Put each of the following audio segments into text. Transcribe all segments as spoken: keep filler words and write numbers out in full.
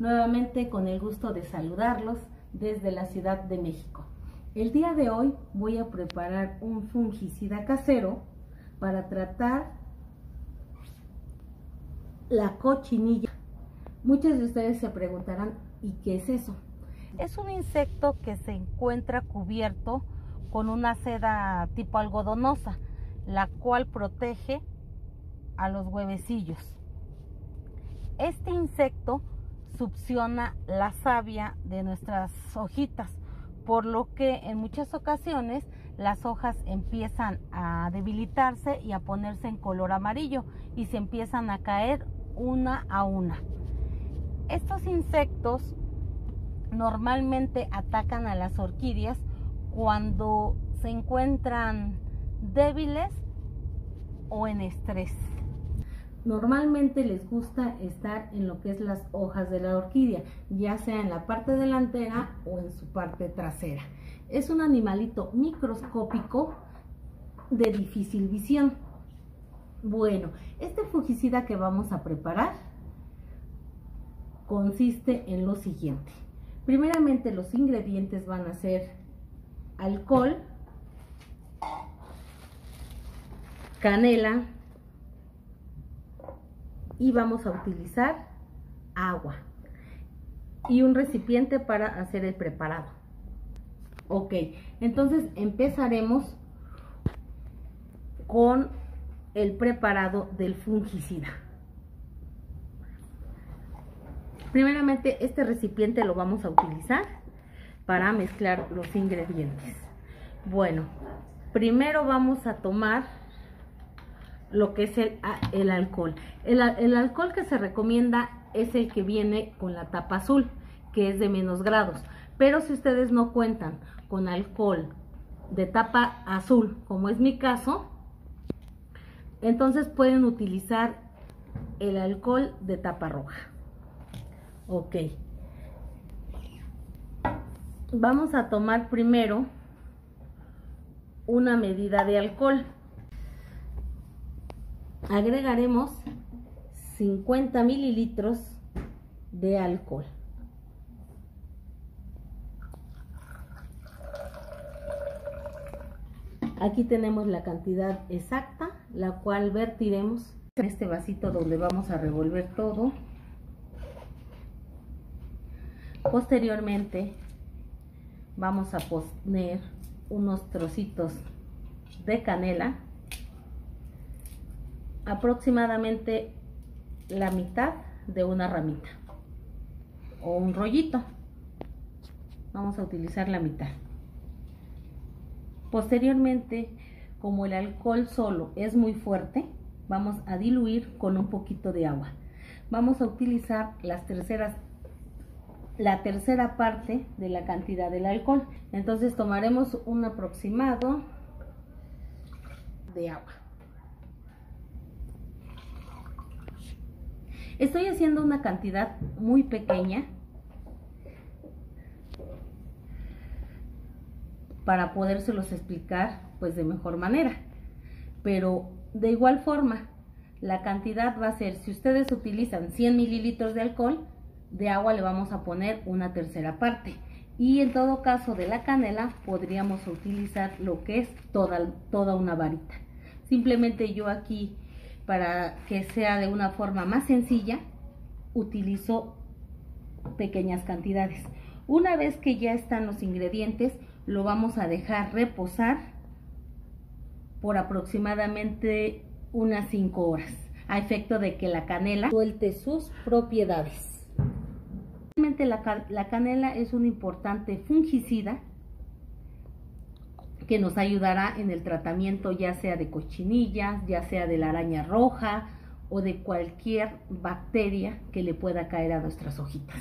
nuevamente con el gusto de saludarlos desde la Ciudad de México. El día de hoy voy a preparar un fungicida casero para tratar la cochinilla. Muchos de ustedes se preguntarán, ¿y qué es eso? Es un insecto que se encuentra cubierto con una seda tipo algodonosa, la cual protege a los huevecillos. Este insecto succiona la savia de nuestras hojitas, por lo que en muchas ocasiones las hojas empiezan a debilitarse y a ponerse en color amarillo y se empiezan a caer una a una. Estos insectos normalmente atacan a las orquídeas cuando se encuentran débiles o en estrés. Normalmente les gusta estar en lo que es las hojas de la orquídea, ya sea en la parte delantera o en su parte trasera. Es un animalito microscópico de difícil visión. Bueno, este fungicida que vamos a preparar consiste en lo siguiente. Primeramente, los ingredientes van a ser alcohol, canela, y vamos a utilizar agua y un recipiente para hacer el preparado. Ok, entonces empezaremos con el preparado del fungicida. Primeramente, este recipiente lo vamos a utilizar para mezclar los ingredientes. Bueno, primero vamos a tomar lo que es el, el alcohol. El, el alcohol que se recomienda es el que viene con la tapa azul, que es de menos grados. Pero si ustedes no cuentan con alcohol de tapa azul, como es mi caso, entonces pueden utilizar el alcohol de tapa roja. Ok. Vamos a tomar primero una medida de alcohol. Agregaremos cincuenta mililitros de alcohol. Aquí tenemos la cantidad exacta, la cual vertiremos en este vasito donde vamos a revolver todo. Posteriormente vamos a poner unos trocitos de canela, aproximadamente la mitad de una ramita o un rollito. Vamos a utilizar la mitad. Posteriormente, como el alcohol solo es muy fuerte, vamos a diluir con un poquito de agua. Vamos a utilizar las terceras la tercera parte de la cantidad del alcohol. Entonces tomaremos un aproximado de agua. Estoy haciendo una cantidad muy pequeña para podérselos explicar pues de mejor manera, pero de igual forma la cantidad va a ser, si ustedes utilizan cien mililitros de alcohol, de agua le vamos a poner una tercera parte, y en todo caso de la canela podríamos utilizar lo que es toda, toda una varita. Simplemente yo aquí, para que sea de una forma más sencilla, utilizo pequeñas cantidades. Una vez que ya están los ingredientes, lo vamos a dejar reposar por aproximadamente unas cinco horas, a efecto de que la canela suelte sus propiedades. Realmente la, la canela es un importante fungicida que nos ayudará en el tratamiento ya sea de cochinillas, ya sea de la araña roja o de cualquier bacteria que le pueda caer a nuestras hojitas.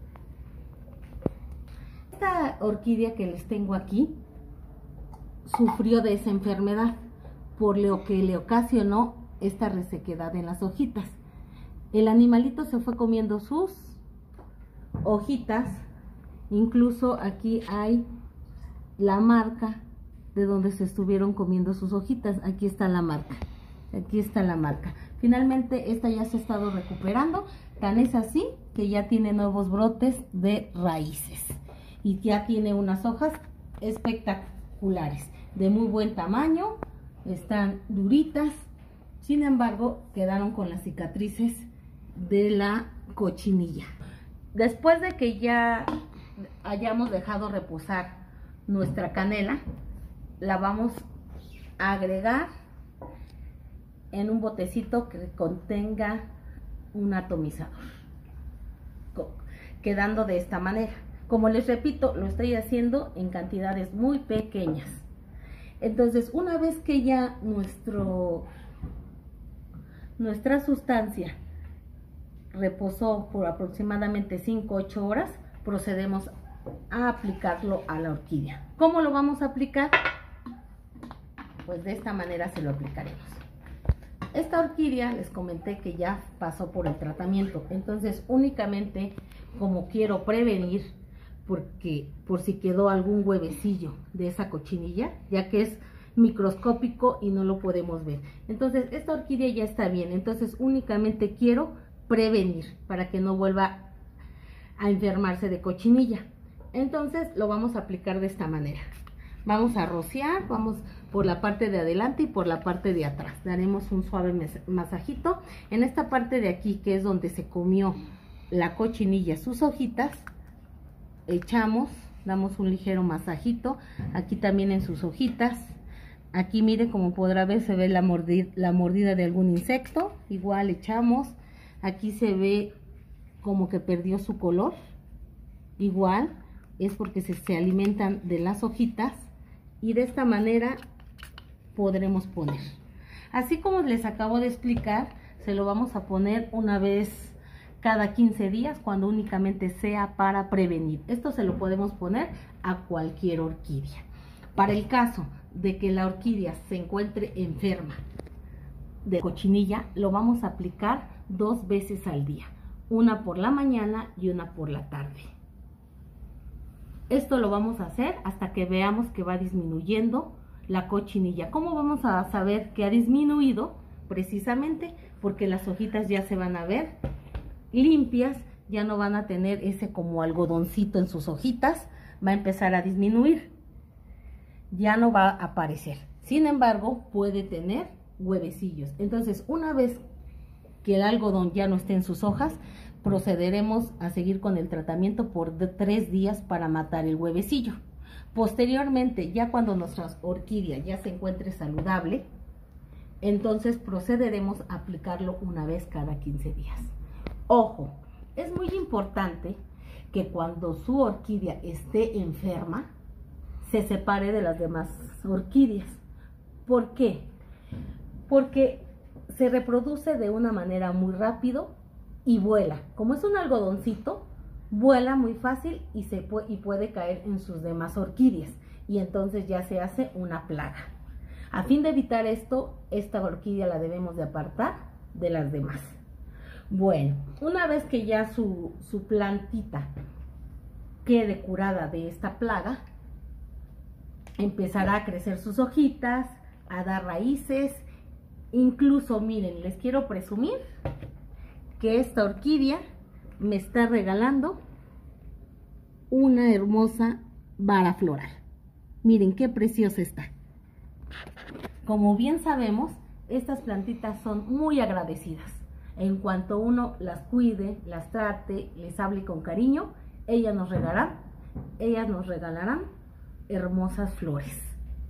Esta orquídea que les tengo aquí sufrió de esa enfermedad, por lo que le ocasionó esta resequedad en las hojitas. El animalito se fue comiendo sus hojitas, incluso aquí hay la marca de donde se estuvieron comiendo sus hojitas. Aquí está la marca. Aquí está la marca. Finalmente esta ya se ha estado recuperando, tan es así que ya tiene nuevos brotes de raíces y ya tiene unas hojas espectaculares, de muy buen tamaño, están duritas, sin embargo quedaron con las cicatrices de la cochinilla. Después de que ya hayamos dejado reposar nuestra canela, la vamos a agregar en un botecito que contenga un atomizador, quedando de esta manera. Como les repito, lo estoy haciendo en cantidades muy pequeñas. Entonces, una vez que ya nuestro nuestra sustancia reposó por aproximadamente cinco a ocho horas, procedemos a aplicarlo a la orquídea. ¿Cómo lo vamos a aplicar? Pues de esta manera se lo aplicaremos. Esta orquídea les comenté que ya pasó por el tratamiento, entonces únicamente como quiero prevenir, porque por si quedó algún huevecillo de esa cochinilla, ya que es microscópico y no lo podemos ver. Entonces esta orquídea ya está bien, entonces únicamente quiero prevenir para que no vuelva a enfermarse de cochinilla. Entonces lo vamos a aplicar de esta manera. Vamos a rociar, vamos por la parte de adelante y por la parte de atrás. Daremos un suave masajito. En esta parte de aquí, que es donde se comió la cochinilla sus hojitas, echamos, damos un ligero masajito. Aquí también en sus hojitas. Aquí miren, como podrá ver, se ve la mordida, la mordida de algún insecto. Igual echamos. Aquí se ve como que perdió su color. Igual es porque se, se alimentan de las hojitas. Y de esta manera podremos poner. Así como les acabo de explicar, se lo vamos a poner una vez cada quince días, cuando únicamente sea para prevenir. Esto se lo podemos poner a cualquier orquídea. Para el caso de que la orquídea se encuentre enferma de cochinilla, lo vamos a aplicar dos veces al día, una por la mañana y una por la tarde. Esto lo vamos a hacer hasta que veamos que va disminuyendo la cochinilla. ¿Cómo vamos a saber que ha disminuido? Precisamente porque las hojitas ya se van a ver limpias, ya no van a tener ese como algodoncito en sus hojitas, va a empezar a disminuir, ya no va a aparecer. Sin embargo, puede tener huevecillos. Entonces, una vez que el algodón ya no esté en sus hojas, procederemos a seguir con el tratamiento por tres días para matar el huevecillo. Posteriormente, ya cuando nuestra orquídea ya se encuentre saludable, entonces procederemos a aplicarlo una vez cada quince días. Ojo, es muy importante que cuando su orquídea esté enferma, se separe de las demás orquídeas. ¿Por qué? Porque se reproduce de una manera muy rápido y vuela. Como es un algodoncito, vuela muy fácil y, se puede, y puede caer en sus demás orquídeas. Y entonces ya se hace una plaga. A fin de evitar esto, esta orquídea la debemos de apartar de las demás. Bueno, una vez que ya su, su plantita quede curada de esta plaga, empezará a crecer sus hojitas, a dar raíces. Incluso, miren, les quiero presumir que esta orquídea me está regalando una hermosa vara floral. Miren qué preciosa está. Como bien sabemos, estas plantitas son muy agradecidas. En cuanto uno las cuide, las trate, les hable con cariño, ellas nos regalarán, ellas nos regalarán hermosas flores.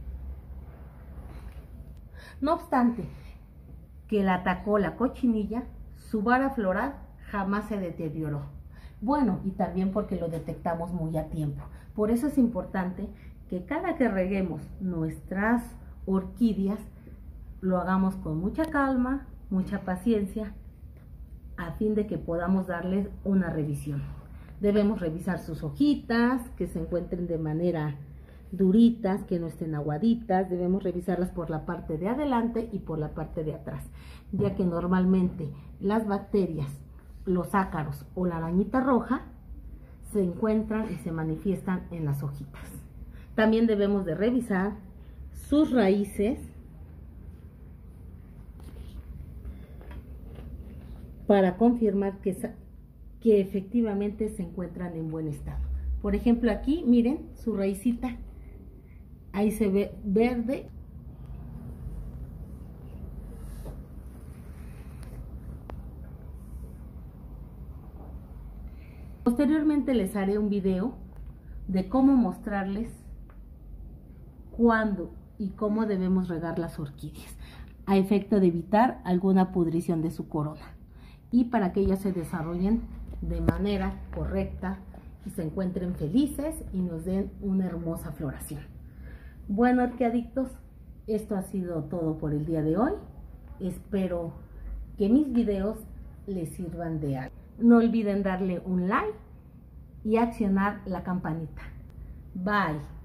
No obstante que la atacó la cochinilla, su vara floral jamás se deterioró. Bueno, y también porque lo detectamos muy a tiempo. Por eso es importante que cada que reguemos nuestras orquídeas, lo hagamos con mucha calma, mucha paciencia, a fin de que podamos darles una revisión. Debemos revisar sus hojitas, que se encuentren de manera duritas, que no estén aguaditas. Debemos revisarlas por la parte de adelante y por la parte de atrás, ya que normalmente las bacterias, los ácaros o la arañita roja se encuentran y se manifiestan en las hojitas. También debemos de revisar sus raíces para confirmar que, que efectivamente se encuentran en buen estado. Por ejemplo, aquí miren su raicita, ahí se ve verde. Posteriormente les haré un video de cómo mostrarles cuándo y cómo debemos regar las orquídeas, a efecto de evitar alguna pudrición de su corona y para que ellas se desarrollen de manera correcta y se encuentren felices y nos den una hermosa floración. Bueno, orquiadictos, esto ha sido todo por el día de hoy. Espero que mis videos les sirvan de algo. No olviden darle un like y accionar la campanita. Bye.